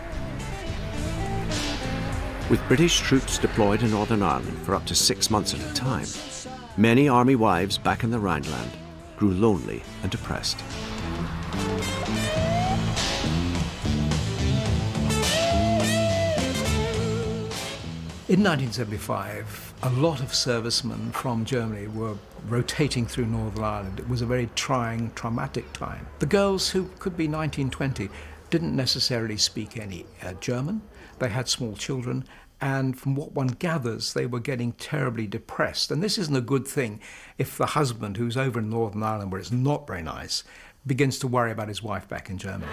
Speaker 1: With British troops deployed in Northern Ireland for up to six months at a time, many army wives back in the Rhineland grew lonely and depressed.
Speaker 13: In nineteen seventy-five, a lot of servicemen from Germany were rotating through Northern Ireland. It was a very trying, traumatic time. The girls, who could be nineteen, twenty, didn't necessarily speak any uh, German. They had small children, and from what one gathers, they were getting terribly depressed. And this isn't a good thing if the husband, who's over in Northern Ireland, where it's not very nice, begins to worry about his wife back in Germany.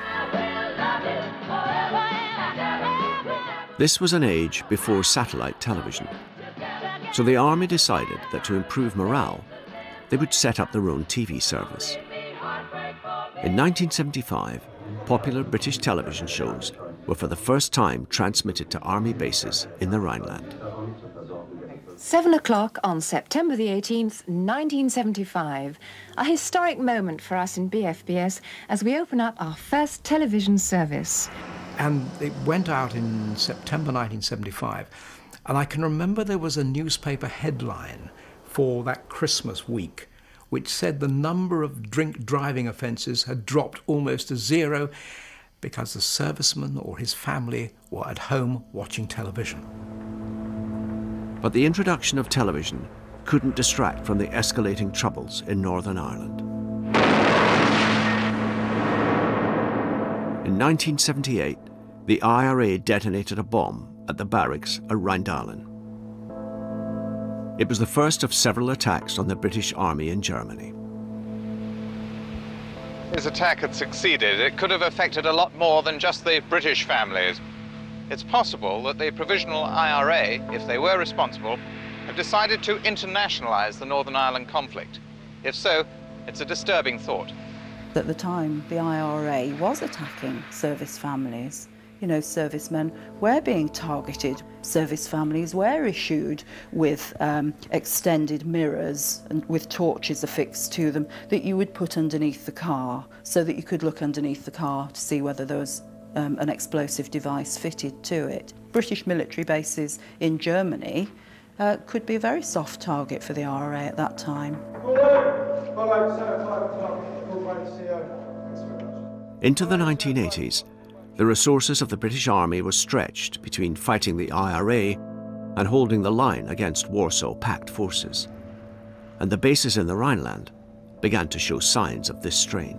Speaker 1: This was an age before satellite television, so the army decided that to improve morale, they would set up their own T V service. In nineteen seventy-five, popular British television shows were for the first time transmitted to army bases in the Rhineland.
Speaker 4: Seven o'clock on September the eighteenth, nineteen seventy-five. A historic moment for us in B F B S as we open up our first television service.
Speaker 13: And it went out in September nineteen seventy-five. And I can remember there was a newspaper headline for that Christmas week which said the number of drink driving offences had dropped almost to zero because the serviceman or his family were at home watching television.
Speaker 1: But the introduction of television couldn't distract from the escalating troubles in Northern Ireland. In nineteen seventy-eight, the I R A detonated a bomb at the barracks at Rhine. It was the first of several attacks on the British Army in Germany.
Speaker 15: This attack had succeeded, it could have affected a lot more than just the British families. It's possible that the Provisional I R A, if they were responsible, have decided to internationalize the Northern Ireland conflict. If so, it's a disturbing thought.
Speaker 16: At the time, the I R A was attacking service families. You know, servicemen were being targeted. Service families were issued with um, extended mirrors and with torches affixed to them that you would put underneath the car so that you could look underneath the car to see whether there was um, an explosive device fitted to it. British military bases in Germany uh, could be a very soft target for the I R A at that time.
Speaker 1: Into the nineteen eighties, the resources of the British Army were stretched between fighting the I R A and holding the line against Warsaw Pact forces. And the bases in the Rhineland began to show signs of this strain.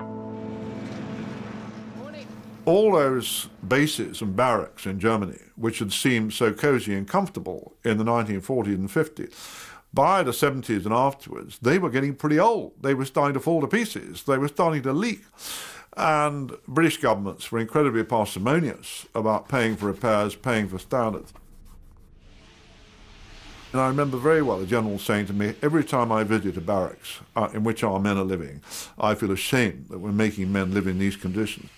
Speaker 8: All those bases and barracks in Germany, which had seemed so cosy and comfortable in the nineteen forties and fifties, by the seventies and afterwards, they were getting pretty old. They were starting to fall to pieces. They were starting to leak. And British governments were incredibly parsimonious about paying for repairs, paying for standards. And I remember very well the general saying to me, every time I visit a barracks uh, in which our men are living, I feel ashamed that we're making men live in these conditions.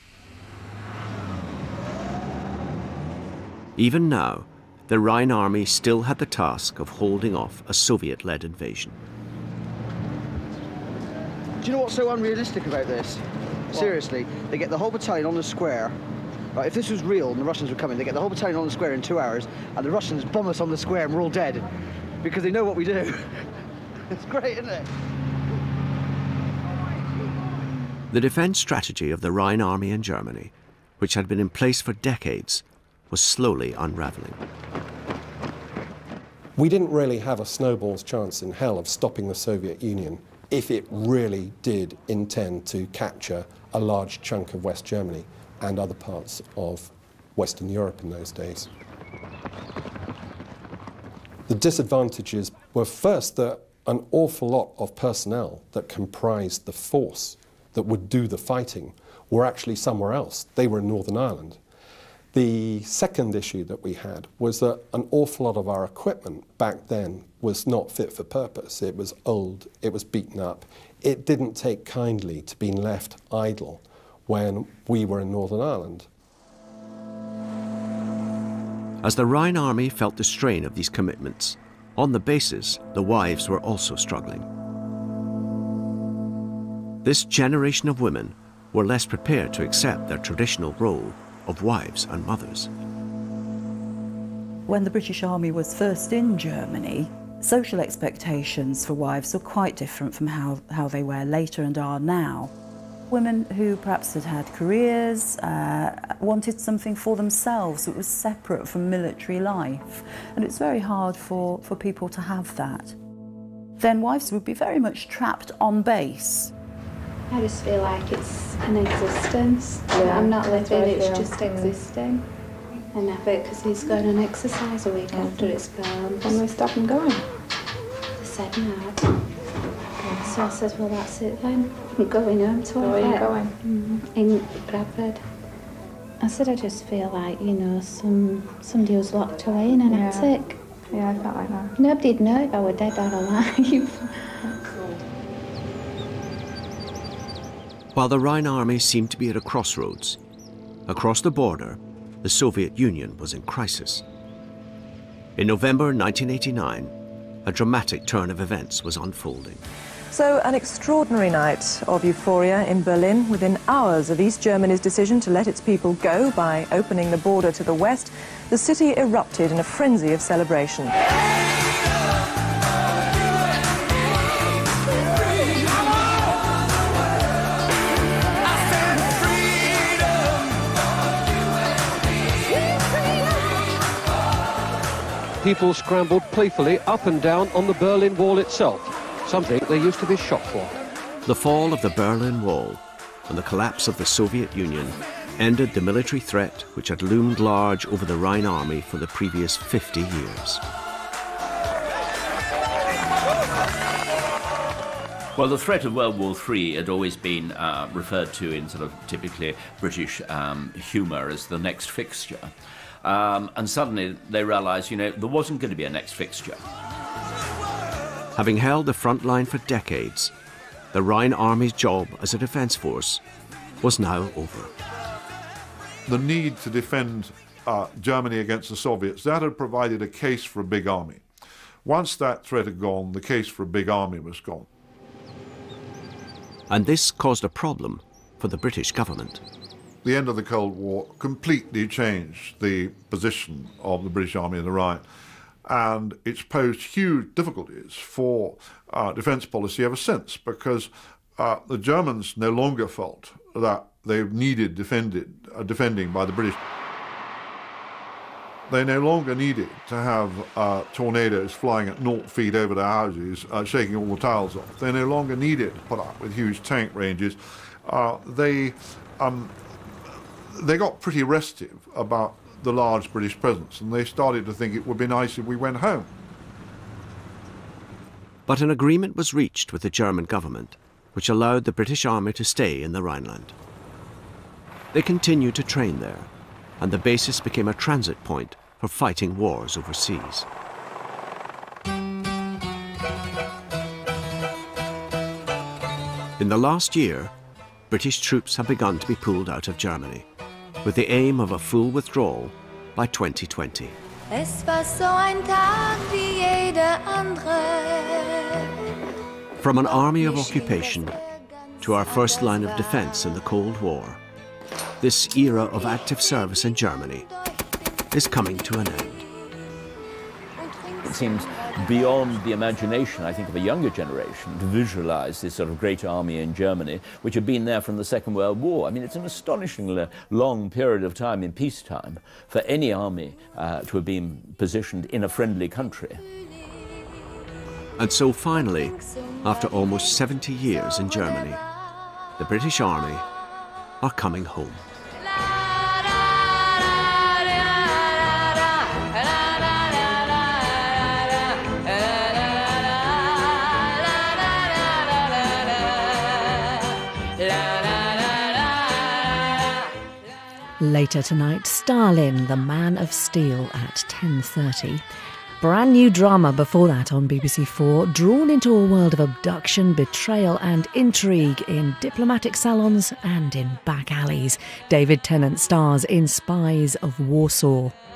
Speaker 1: Even now, the Rhine Army still had the task of holding off a Soviet-led invasion.
Speaker 17: Do you know what's so unrealistic about this? Seriously, they get the whole battalion on the square. Right, if this was real and the Russians were coming, they get the whole battalion on the square in two hours, and the Russians bomb us on the square and we're all dead. Because they know what we do. It's great, isn't it?
Speaker 1: The defense strategy of the Rhine Army in Germany, which had been in place for decades, was slowly unraveling.
Speaker 9: We didn't really have a snowball's chance in hell of stopping the Soviet Union if it really did intend to capture a large chunk of West Germany and other parts of Western Europe in those days. The disadvantages were first that an awful lot of personnel that comprised the force that would do the fighting were actually somewhere else. They were in Northern Ireland. The second issue that we had was that an awful lot of our equipment back then was not fit for purpose. It was old, it was beaten up. It didn't take kindly to being left idle when we were in Northern Ireland.
Speaker 1: As the Rhine Army felt the strain of these commitments, on the bases, the wives were also struggling. This generation of women were less prepared to accept their traditional role of wives and mothers.
Speaker 16: When the British Army was first in Germany, social expectations for wives were quite different from how, how they were later and are now. Women who perhaps had had careers, uh, wanted something for themselves that was separate from military life. And it's very hard for, for people to have that. Then wives would be very much trapped on base.
Speaker 20: I just feel like it's an existence.
Speaker 16: Yeah,
Speaker 20: I'm not
Speaker 16: that's
Speaker 20: living,
Speaker 16: what I
Speaker 20: it's
Speaker 16: feel.
Speaker 20: just
Speaker 16: Yeah.
Speaker 20: existing. And I bet because he's going on exercise a week after it's gone. When we stop him going? They said no. So I said, well, that's it then. I'm going home to Where are you it. going? Mm, in Bradford. I said, I just feel like, you know, some somebody was locked away in an Yeah. attic. Yeah, I felt like that. Nobody'd know if I were dead or alive.
Speaker 1: While the Rhine Army seemed to be at a crossroads, across the border, the Soviet Union was in crisis. In November nineteen eighty-nine, a dramatic turn of events was unfolding.
Speaker 5: So, an extraordinary night of euphoria in Berlin. Within hours of East Germany's decision to let its people go by opening the border to the west, the city erupted in a frenzy of celebration.
Speaker 10: People scrambled playfully up and down on the Berlin Wall itself, something they used to be shot for.
Speaker 1: The fall of the Berlin Wall and the collapse of the Soviet Union ended the military threat which had loomed large over the Rhine army for the previous fifty years.
Speaker 2: Well, the threat of World War Three had always been uh, referred to in sort of typically British um, humour as the next fixture. Um, and suddenly they realised, you know, there wasn't going to be a next fixture.
Speaker 1: Having held the front line for decades, the Rhine Army's job as a defence force was now over.
Speaker 8: The need to defend uh, Germany against the Soviets, that had provided a case for a big army. Once that threat had gone, the case for a big army was gone.
Speaker 1: And this caused a problem for the British government.
Speaker 8: The end of the Cold War completely changed the position of the British Army in the Rhine, and it's posed huge difficulties for uh, defence policy ever since, because uh, the Germans no longer felt that they needed defended, uh, defending by the British. They no longer needed to have uh, tornadoes flying at naught feet over their houses, uh, shaking all the tiles off. They no longer needed to put up with huge tank ranges. Uh, they um, They got pretty restive about the large British presence, and they started to think it would be nice if we went home.
Speaker 1: But an agreement was reached with the German government, which allowed the British Army to stay in the Rhineland. They continued to train there, and the basis became a transit point for fighting wars overseas. In the last year, British troops have begun to be pulled out of Germany, with the aim of a full withdrawal by twenty twenty.
Speaker 27: Es war so ein Tag wie jeder andere.
Speaker 1: From an army of occupation to our first line of defence in the Cold War, this era of active service in Germany is coming to an end.
Speaker 2: It seems beyond the imagination, I think, of a younger generation to visualise this sort of great army in Germany, which had been there from the Second World War. I mean, it's an astonishingly long period of time in peacetime for any army uh, to have been positioned in a friendly country.
Speaker 1: And so finally, after almost seventy years in Germany, the British Army are coming home.
Speaker 19: Later tonight, Stalin, the Man of Steel at ten thirty. Brand new drama before that on B B C Four, drawn into a world of abduction, betrayal and intrigue in diplomatic salons and in back alleys. David Tennant stars in Spies of Warsaw.